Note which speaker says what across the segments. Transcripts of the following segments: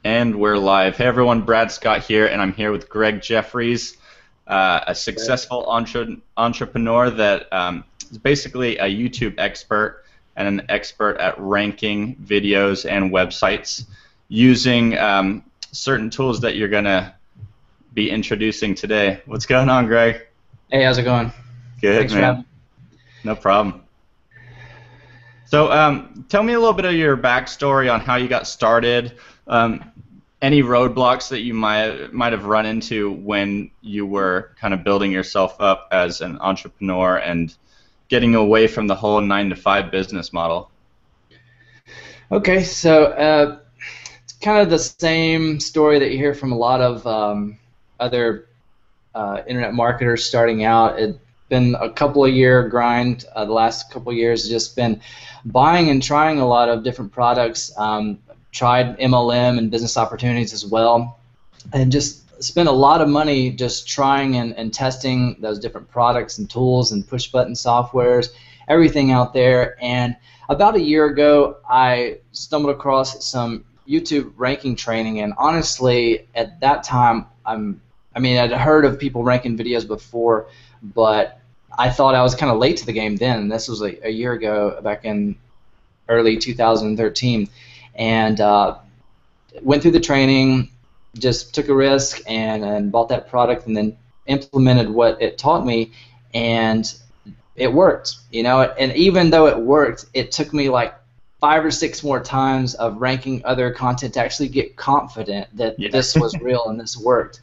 Speaker 1: And we're live. Hey everyone, Brad Scott here, and I'm here with Greg Jeffries, a successful entrepreneur that is basically a YouTube expert and an expert at ranking videos and websites using certain tools that you're going to be introducing today. What's going on, Greg?
Speaker 2: Hey, how's it going?
Speaker 1: Good,
Speaker 2: Thanks
Speaker 1: man.
Speaker 2: for having me.
Speaker 1: No problem. So tell me a little bit of your backstory on how you got started, any roadblocks that you might have run into when you were kind of building yourself up as an entrepreneur and getting away from the whole 9-to-5 business model.
Speaker 2: Okay, so it's kind of the same story that you hear from a lot of other internet marketers starting out. It's been a couple of year grind. The last couple of years has just been buying and trying a lot of different products. Tried MLM and business opportunities as well, and just spent a lot of money just trying and testing those different products and tools and push button softwares, everything out there. And about a year ago, I stumbled across some YouTube ranking training, and honestly, at that time, I'd heard of people ranking videos before, but I thought I was kind of late to the game then. This was a year ago, back in early 2013. And went through the training, just took a risk and bought that product, and then implemented what it taught me, and it worked. And even though it worked, it took me like 5 or 6 more times of ranking other content to actually get confident that this was real and this worked.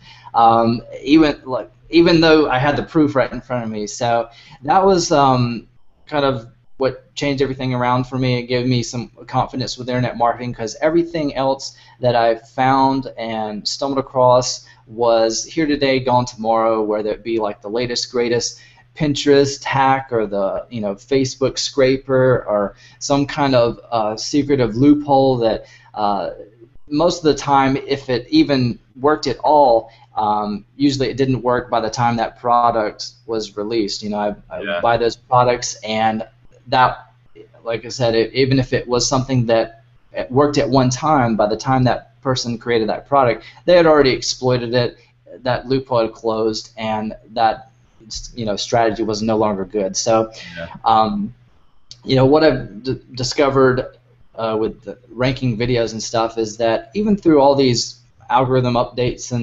Speaker 2: Even though I had the proof right in front of me. So that was kind of what changed everything around for me. It gave me some confidence with internet marketing, because everything else that I found and stumbled across was here today, gone tomorrow, whether it be like the latest, greatest Pinterest hack or the Facebook scraper or some kind of secretive loophole that most of the time, if it even worked at all, usually it didn't work by the time that product was released. I buy those products, and that, like I said, even if it was something that worked at one time, by the time that person created that product, they had already exploited it, that loophole had closed, and that strategy was no longer good. So what I've discovered with the ranking videos and stuff is that even through all these algorithm updates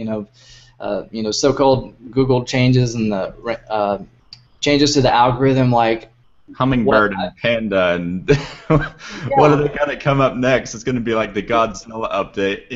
Speaker 2: and so-called Google changes and the changes to the algorithm, like
Speaker 1: Hummingbird and Panda and what are they gonna come up next? It's gonna be like the Godzilla update,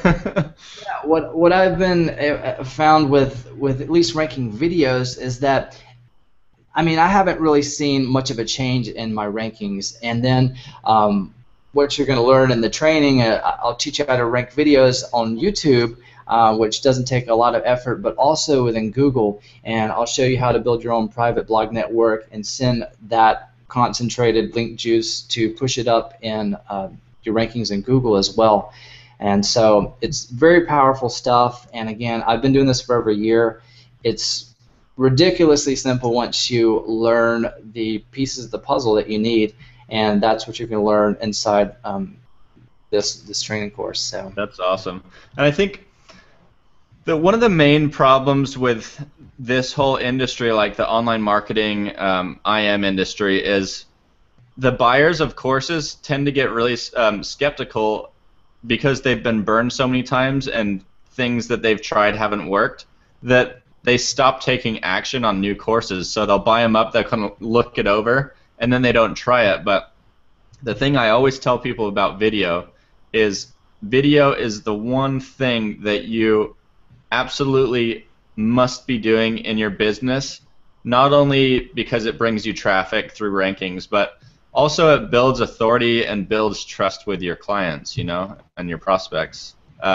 Speaker 2: What I've been found with at least ranking videos is that I haven't really seen much of a change in my rankings. And then what you're going to learn in the training, I'll teach you how to rank videos on YouTube, which doesn't take a lot of effort, but also within Google. And I'll show you how to build your own private blog network and send that concentrated link juice to push it up in your rankings in Google as well. And so it's very powerful stuff. And again, I've been doing this for over a year. It's ridiculously simple once you learn the pieces of the puzzle that you need. And that's what you're going to learn inside this training course. So
Speaker 1: that's awesome. And I think that one of the main problems with this whole industry, like the online marketing IM industry, is the buyers of courses tend to get really skeptical because they've been burned so many times and things that they've tried haven't worked, that they stop taking action on new courses. So they'll buy them up, they'll kind of look it over, and then they don't try it. But the thing I always tell people about video is the one thing that you absolutely must be doing in your business, not only because it brings you traffic through rankings, but also it builds authority and builds trust with your clients, and your prospects.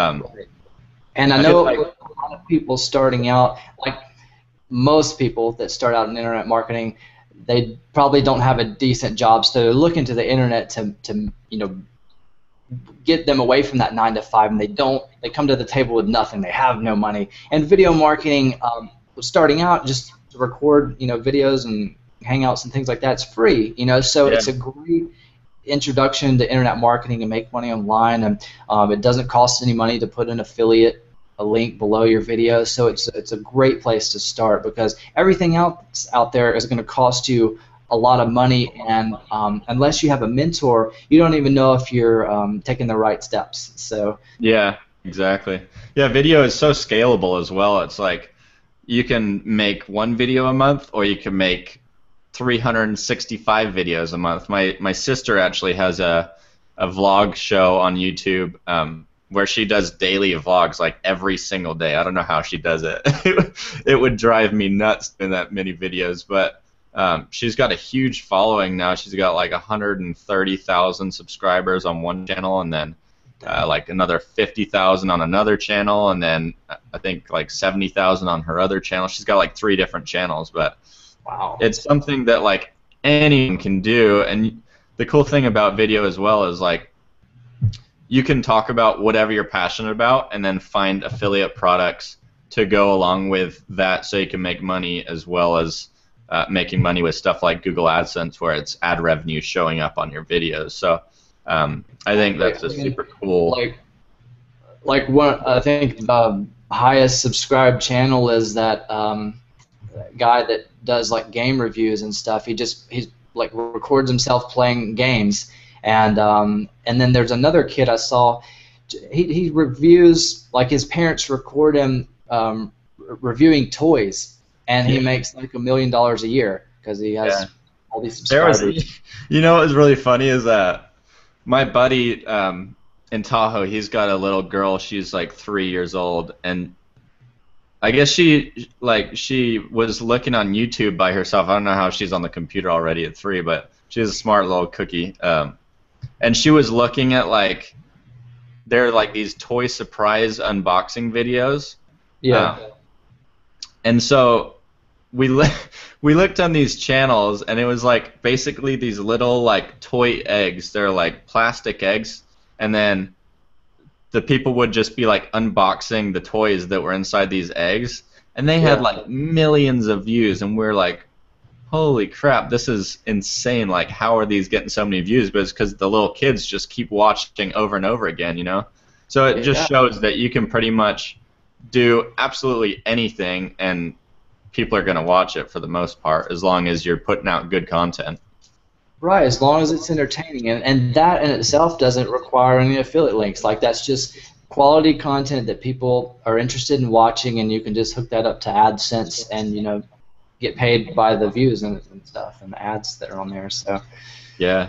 Speaker 2: And I know a lot of people starting out, like most people that start out in internet marketing, they probably don't have a decent job, so they're looking to the internet to get them away from that 9-to-5, and they come to the table with nothing. They have no money. And video marketing, starting out, just to record videos and hangouts and things like that, it's free. So it's a great introduction to internet marketing and make money online, and it doesn't cost any money to put an affiliate a link below your video, so it's a great place to start, because everything else out there is going to cost you a lot of money, and unless you have a mentor, you don't even know if you're taking the right steps. So
Speaker 1: Yeah, exactly. Yeah, video is so scalable as well. It's like you can make one video a month, or you can make 365 videos a month. My sister actually has a vlog show on YouTube, where she does daily vlogs like every single day. I don't know how she does it. It would drive me nuts doing that many videos, but she's got a huge following now. She's got like 130,000 subscribers on one channel, and then like another 50,000 on another channel, and then I think like 70,000 on her other channel. She's got like 3 different channels, but
Speaker 2: wow,
Speaker 1: it's something that like anyone can do. And the cool thing about video as well is like you can talk about whatever you're passionate about, and then find affiliate products to go along with that, so you can make money, as well as making money with stuff like Google AdSense, where it's ad revenue showing up on your videos. So I think that's a super cool.
Speaker 2: Like one, I think the highest subscribed channel is that guy that does like game reviews and stuff. He's like records himself playing games, and then there's another kid I saw. He reviews, like his parents record him reviewing toys, and he makes like $1 million a year because he has all these subscribers.
Speaker 1: You know what was really funny is that my buddy in Tahoe, he's got a little girl. She's like 3 years old, and I guess she was looking on YouTube by herself. I don't know how she's on the computer already at 3, but she's a smart little cookie. And she was looking at like there are like these toy surprise unboxing videos.
Speaker 2: Yeah.
Speaker 1: And so we looked on these channels, and it was like basically these little like toy eggs. They're like plastic eggs, and then the people would just be like unboxing the toys that were inside these eggs, and they had like millions of views, and we're like, holy crap, this is insane. Like, how are these getting so many views? But it's because the little kids just keep watching over and over again, you know? So it just shows that you can pretty much do absolutely anything, and people are going to watch it for the most part, as long as you're putting out good content.
Speaker 2: Right, as long as it's entertaining, and that in itself doesn't require any affiliate links. Like, that's just quality content that people are interested in watching, and you can just hook that up to AdSense and, you know, get paid by the views and stuff and the ads that are on there. So
Speaker 1: yeah.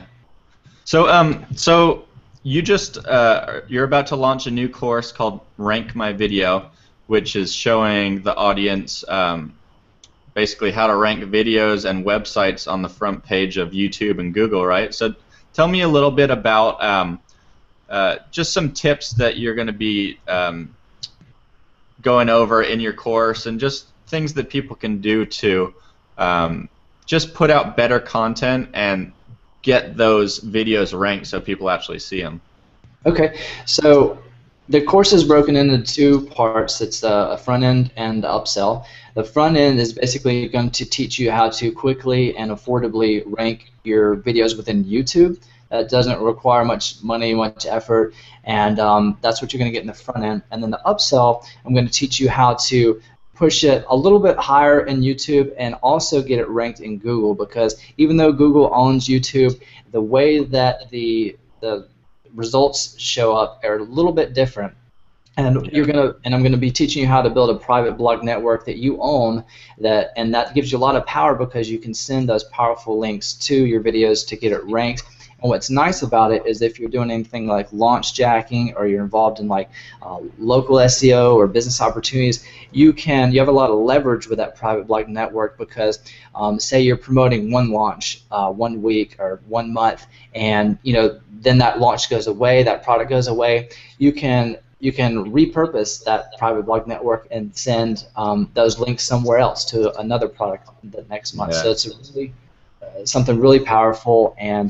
Speaker 1: So you just you're about to launch a new course called Rank My Video, which is showing the audience basically how to rank videos and websites on the front page of YouTube and Google, right? So tell me a little bit about just some tips that you're going to be going over in your course, and just things that people can do to just put out better content and get those videos ranked so people actually see them.
Speaker 2: Okay, so the course is broken into 2 parts. It's a front end and the upsell. The front end is basically going to teach you how to quickly and affordably rank your videos within YouTube. That doesn't require much money, much effort, and that's what you're going to get in the front end. And then the upsell, I'm going to teach you how to push it a little bit higher in YouTube and also get it ranked in Google, because even though Google owns YouTube, the way that the results show up are a little bit different. And I'm gonna be teaching you how to build a private blog network that you own, and that gives you a lot of power, because you can send those powerful links to your videos to get it ranked. And what's nice about it is if you're doing anything like launch jacking, or you're involved in like local SEO or business opportunities, you have a lot of leverage with that private blog network, because say you're promoting one launch 1 week or 1 month, and then that launch goes away, that product goes away, you can repurpose that private blog network and send those links somewhere else to another product the next month. So it's really something really powerful, and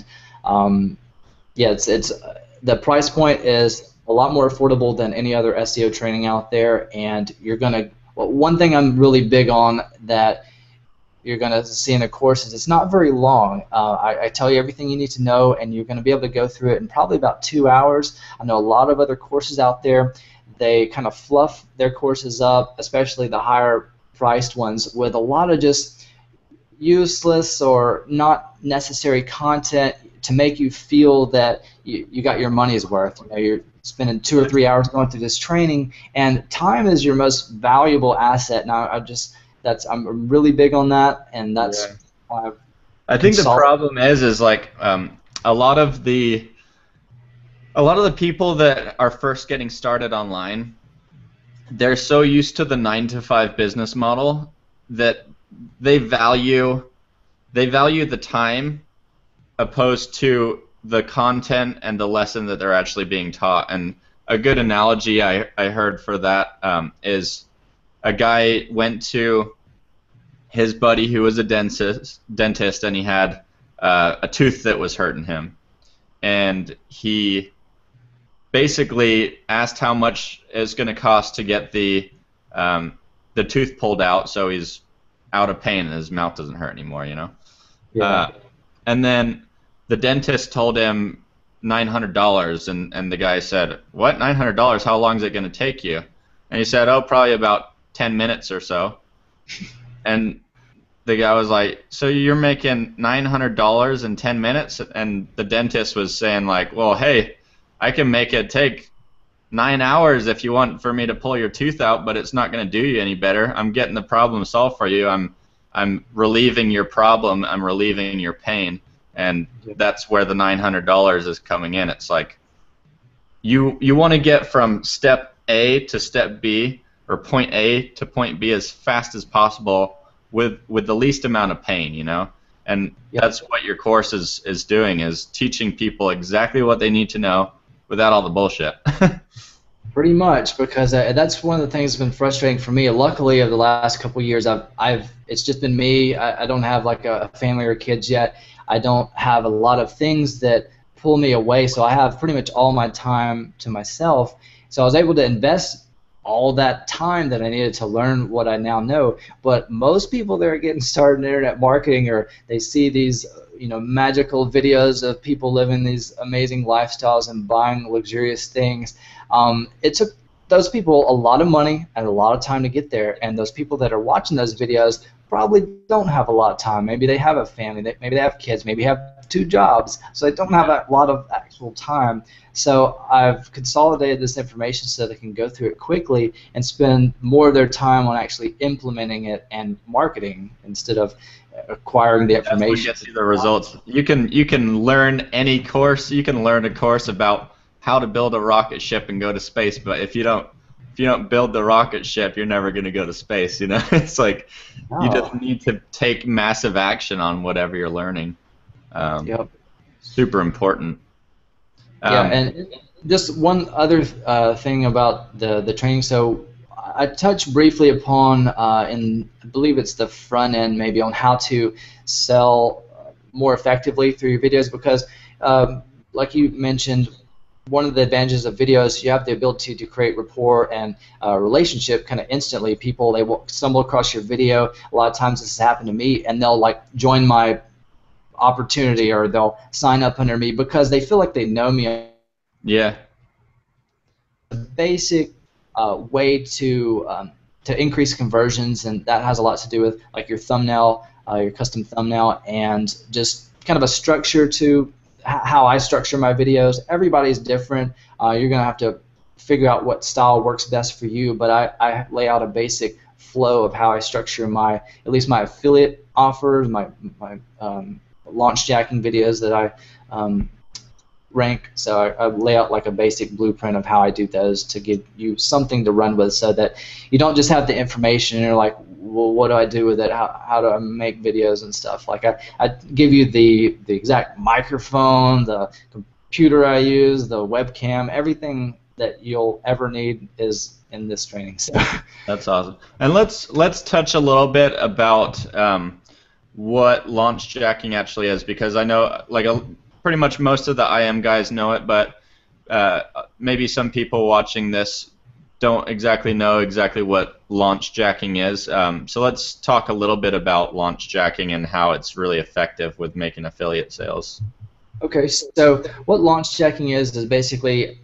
Speaker 2: it's the price point is a lot more affordable than any other SEO training out there, and one thing I'm really big on that you're going to see in the courses, it's not very long. I tell you everything you need to know, and you're going to be able to go through it in probably about 2 hours. I know a lot of other courses out there, they kind of fluff their courses up, especially the higher priced ones, with a lot of just useless or not necessary content to make you feel that you got your money's worth. You know, you're spending 2 or 3 hours going through this training, and time is your most valuable asset. Now, I'm really big on that, and that's why
Speaker 1: I think the problem is like a lot of the people that are first getting started online, they're so used to the 9-to-5 business model that they value the time opposed to the content and the lesson that they're actually being taught. And a good analogy I heard for that is a guy went to his buddy who was a dentist, and he had a tooth that was hurting him, and he basically asked how much it's going to cost to get the tooth pulled out so he's out of pain and his mouth doesn't hurt anymore, you know.
Speaker 2: Yeah.
Speaker 1: And then the dentist told him $900, and the guy said, "What, $900? How long is it going to take you?" And he said, "Oh, probably about 10 minutes or so." And the guy was like, "So you're making $900 in 10 minutes?" And the dentist was saying like, "Well, hey, I can make it take 9 hours if you want for me to pull your tooth out, but it's not going to do you any better. I'm getting the problem solved for you. I'm relieving your problem. I'm relieving your pain." And that's where the $900 is coming in. It's like you want to get from step A to step B, or point A to point B, as fast as possible with the least amount of pain, you know. And that's what your course is doing, is teaching people exactly what they need to know without all the bullshit.
Speaker 2: Pretty much, because that's one of the things that's been frustrating for me. Luckily, over the last couple of years, it's just been me. I don't have like a family or kids yet. I don't have a lot of things that pull me away, so I have pretty much all my time to myself. So I was able to invest all that time that I needed to learn what I now know. But most people that are getting started in internet marketing, or they see these magical videos of people living these amazing lifestyles and buying luxurious things, it took those people a lot of money and a lot of time to get there. And those people that are watching those videos probably don't have a lot of time. Maybe they have a family, maybe they have kids, maybe have 2 jobs, so they don't have a lot of actual time. So I've consolidated this information so they can go through it quickly and spend more of their time on actually implementing it and marketing instead of acquiring the information.
Speaker 1: That's what gets you the results. You can learn any course. You can learn a course about how to build a rocket ship and go to space, but if you don't build the rocket ship, you're never going to go to space, you know. It's like you just need to take massive action on whatever you're learning. Super important.
Speaker 2: And just one other thing about the training. So I touched briefly upon, in I believe it's the front end maybe, on how to sell more effectively through your videos, because like you mentioned, one of the advantages of videos, you have the ability to create rapport and relationship kind of instantly. People, they will stumble across your video. A lot of times this has happened to me, and they'll like join my opportunity, or they'll sign up under me because they feel like they know me.
Speaker 1: Yeah.
Speaker 2: A basic way to increase conversions, and that has a lot to do with like your thumbnail, your custom thumbnail, and just kind of a structure to how I structure my videos. Everybody's different. You're going to have to figure out what style works best for you, but I lay out a basic flow of how I structure at least my affiliate offers, my launch jacking videos that I rank. So I lay out like a basic blueprint of how I do those to give you something to run with, so that you don't just have the information and you're like, well, what do I do with it? How do I make videos and stuff? Like I give you the exact microphone, the computer I use, the webcam, everything that you'll ever need is in this training. So
Speaker 1: that's awesome. And let's touch a little bit about what launch jacking actually is, because I know pretty much most of the IM guys know it, but maybe some people watching this don't exactly know exactly what launch jacking is. So let's talk a little bit about launch jacking and how it's really effective with making affiliate sales.
Speaker 2: Okay, so what launch checking is basically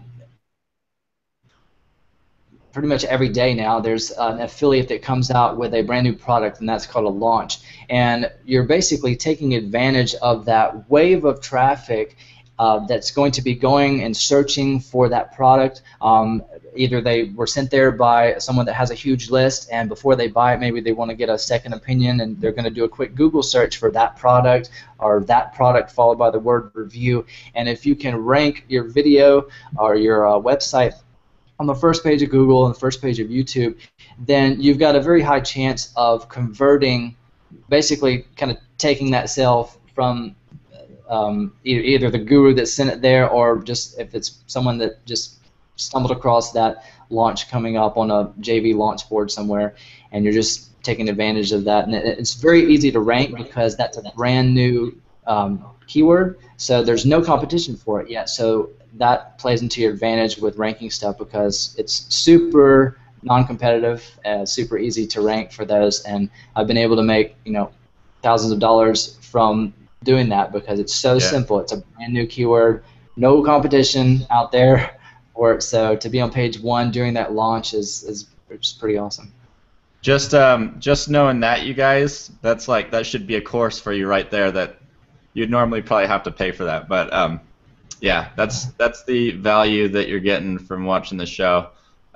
Speaker 2: pretty much every day now there's an affiliate that comes out with a brand new product, and that's called a launch. And you're basically taking advantage of that wave of traffic that's going to be going and searching for that product. Either they were sent there by someone that has a huge list, and before they buy it, maybe they want to get a second opinion, and they're going to do a quick Google search for that product, or that product followed by the word review. And if you can rank your video or your website on the first page of Google and the first page of YouTube, then you've got a very high chance of converting, basically kind of taking that sale from either the guru that sent it there, or just if it's someone that just stumbled across that launch coming up on a JV launch board somewhere, and you're just taking advantage of that. And it's very easy to rank because that's a brand new keyword, so there's no competition for it yet. So that plays into your advantage with ranking stuff because it's super non-competitive, super easy to rank for those. And I've been able to make thousands of dollars from doing that because it's so simple. It's a brand new keyword, no competition out there for it. So to be on page one during that launch is pretty awesome.
Speaker 1: Just knowing that, you guys, that should be a course for you right there. That you'd normally probably have to pay for that, but yeah, that's the value that you're getting from watching the show.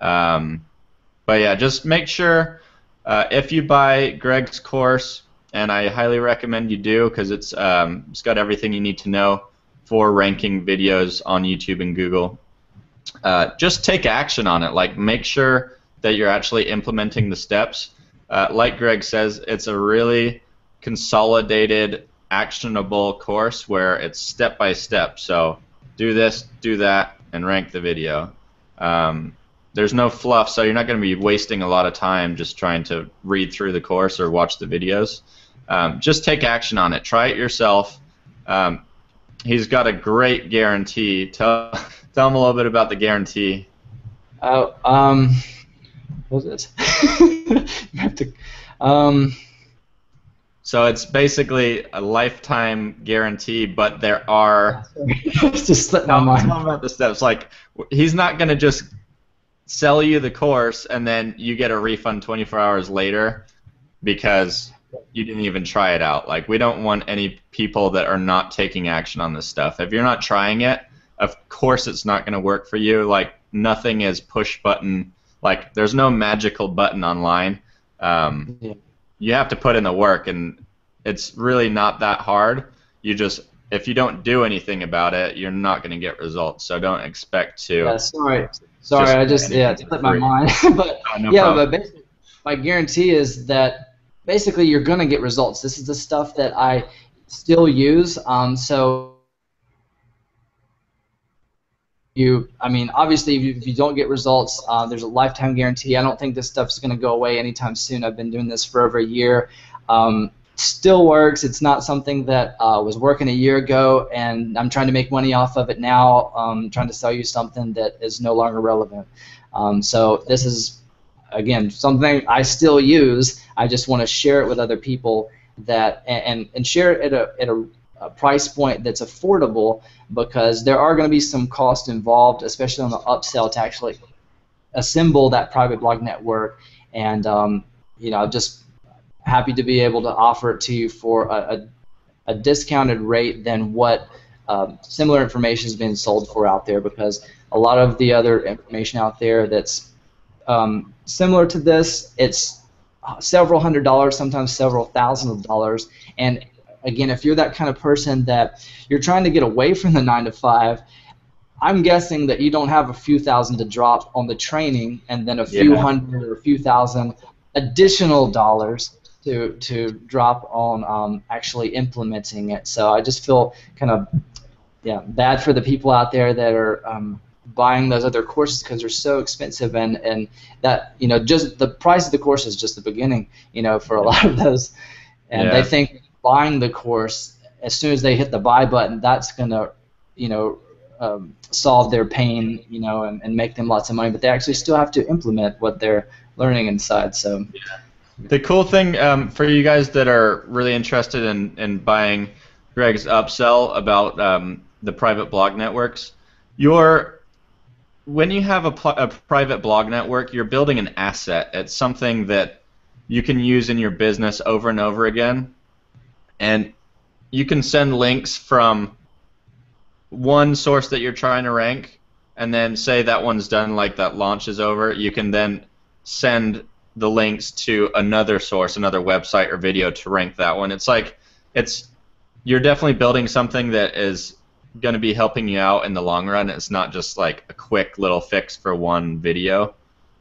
Speaker 1: But yeah, just make sure if you buy Greg's course, and I highly recommend you do because it's got everything you need to know for ranking videos on YouTube and Google. Just take action on it. Like, make sure that you're actually implementing the steps. Like Greg says, it's a really consolidated, actionable course where it's step by step. So do this, do that, and rank the video. There's no fluff, so you're not going to be wasting a lot of time just trying to read through the course or watch the videos. Just take action on it. Try it yourself. He's got a great guarantee. Tell him a little bit about the guarantee.
Speaker 2: Oh, what was it? You have to.
Speaker 1: So it's basically a lifetime guarantee, but there are.
Speaker 2: It's just slipped my mind.
Speaker 1: Tell him about the steps. Like, he's not going to just sell you the course and then you get a refund 24 hours later because you didn't even try it out. Like, we don't want any people that are not taking action on this stuff. If you're not trying it, of course it's not going to work for you. Like, nothing is push button. Like, there's no magical button online. You have to put in the work, and it's really not that hard. If you don't do anything about it, you're not going to get results. So don't expect to.
Speaker 2: Yeah, sorry, I just it slipped my mind. But
Speaker 1: no
Speaker 2: yeah,
Speaker 1: problem.
Speaker 2: but basically, my guarantee is that basically you're going to get results. This is the stuff that I still use. So obviously, if you don't get results, there's a lifetime guarantee. I don't think this stuff is going to go away anytime soon. I've been doing this for over a year. Still works. It's not something that was working a year ago, and I'm trying to make money off of it now. Trying to sell you something that is no longer relevant. So this is, again, something I still use. I just want to share it with other people and share it at a price point that's affordable, because there are going to be some cost involved, especially on the upsell, to actually assemble that private blog network. And I'm just happy to be able to offer it to you for a discounted rate than what similar information is being sold for out there, because a lot of the other information out there that's similar to this, it's several $100s, sometimes several $1,000s. And again, if you're that kind of person that you're trying to get away from the 9-to-5, I'm guessing that you don't have a few thousand to drop on the training and then a few hundred or a few thousand additional dollars to drop on actually implementing it. So I just feel kind of bad for the people out there that are buying those other courses because they're so expensive, and that just the price of the course is just the beginning for a lot of those, and they think buying the course, as soon as they hit the buy button, that's gonna solve their pain, and make them lots of money, but they actually still have to implement what they're learning inside. So
Speaker 1: the cool thing for you guys that are really interested in buying Greg's upsell about the private blog networks, when you have a private blog network, you're building an asset. It's something that you can use in your business over and over again, and you can send links from one source that you're trying to rank, and then say that one's done, like that launch is over, you can then send the links to another source, another website or video to rank that one. You're definitely building something that is going to be helping you out in the long run. It's not just like a quick little fix for one video.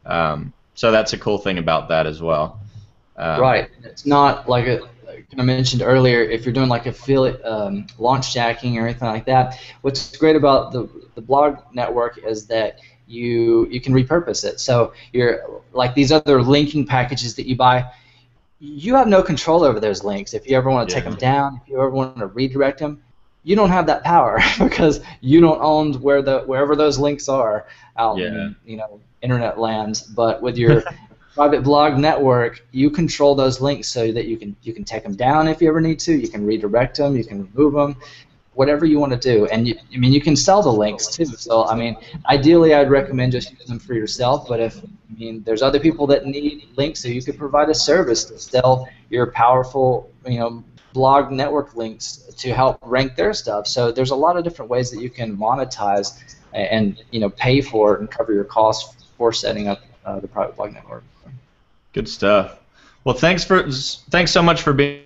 Speaker 1: So that's a cool thing about that as well.
Speaker 2: Right. It's not like I mentioned earlier, if you're doing like affiliate launch jacking or anything like that, what's great about the blog network is that you can repurpose it. So you're like these other linking packages that you buy, you have no control over those links. If you ever want to take them down, if you ever want to redirect them, you don't have that power because you don't own wherever those links are out in internet lands. But with your private blog network, you control those links so that you can take them down if you ever need to. You can redirect them. You can remove them, whatever you want to do. And you can sell the links too. So ideally, I'd recommend just using them for yourself. But there's other people that need links, so you could provide a service to sell your powerful, blog network links to help rank their stuff. So there's a lot of different ways that you can monetize and pay for it and cover your costs for setting up the private blog network.
Speaker 1: Good stuff. Well, thanks so much for being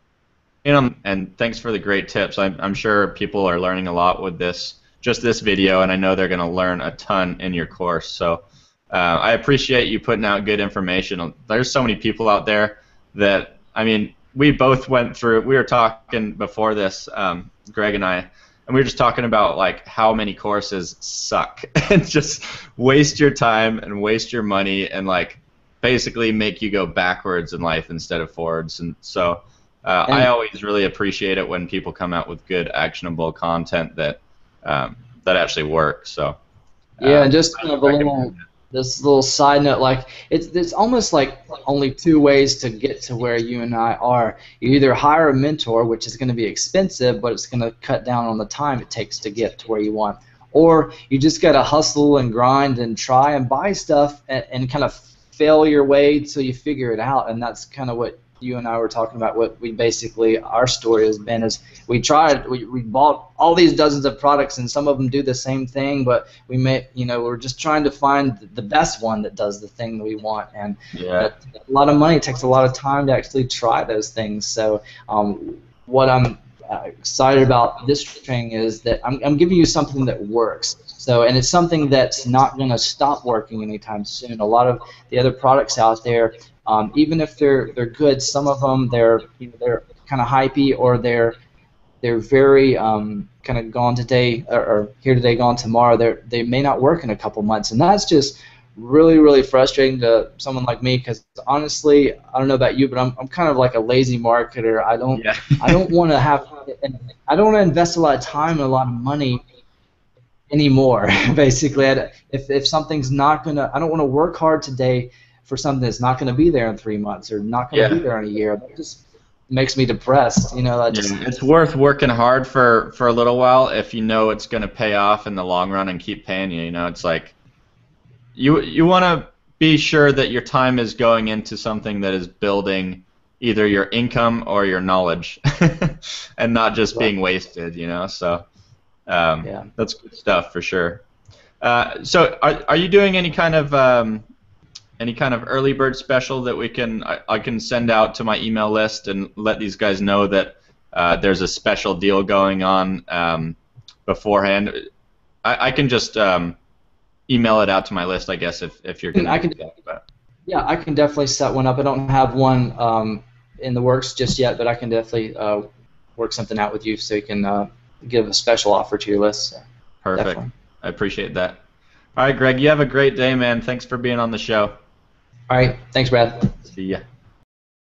Speaker 1: on, and thanks for the great tips. I'm sure people are learning a lot with this video, and I know they're going to learn a ton in your course. So I appreciate you putting out good information. There's so many people out there that we both went through. We were talking before this, Greg and I, and we were just talking about like how many courses suck and just waste your time and waste your money and like basically make you go backwards in life instead of forwards. And so I always really appreciate it when people come out with good, actionable content that actually works. So
Speaker 2: and just kind of this little side note, like it's almost like only two ways to get to where you and I are. You either hire a mentor, which is going to be expensive, but it's going to cut down on the time it takes to get to where you want, or you just got to hustle and grind and try and buy stuff and kind of fail your way till you figure it out. And that's kind of what you and I were talking about. What we basically, our story has been is we bought all these dozens of products, and some of them do the same thing, but we're just trying to find the best one that does the thing that we want. And a lot of money, it takes a lot of time to actually try those things. So what I'm excited about this training is that I'm giving you something that works. So, and it's something that's not going to stop working anytime soon. A lot of the other products out there, even if they're good, some of them they're kind of hypey, or they're very kind of gone today or here today, gone tomorrow. They may not work in a couple months, and that's just really frustrating to someone like me, because honestly, I don't know about you, but I'm kind of like a lazy marketer. I don't want to invest a lot of time and a lot of money anymore. Basically, if something's not gonna, I don't want to work hard today for something that's not going to be there in 3 months or not going to be there in a year. That just makes me depressed.
Speaker 1: It's worth working hard for a little while if you know it's going to pay off in the long run and keep paying you. It's like you want to be sure that your time is going into something that is building either your income or your knowledge, and not just being wasted. So that's good stuff for sure. So are you doing any kind of early bird special that I can send out to my email list and let these guys know that there's a special deal going on beforehand? I can just email it out to my list, I guess, if you're going to do that.
Speaker 2: Yeah, I can definitely set one up. I don't have one in the works just yet, but I can definitely work something out with you so you can give a special offer to your list. So
Speaker 1: perfect.
Speaker 2: Definitely.
Speaker 1: I appreciate that. All right, Greg, you have a great day, man. Thanks for being on the show.
Speaker 2: All right. Thanks, Brad.
Speaker 1: See ya.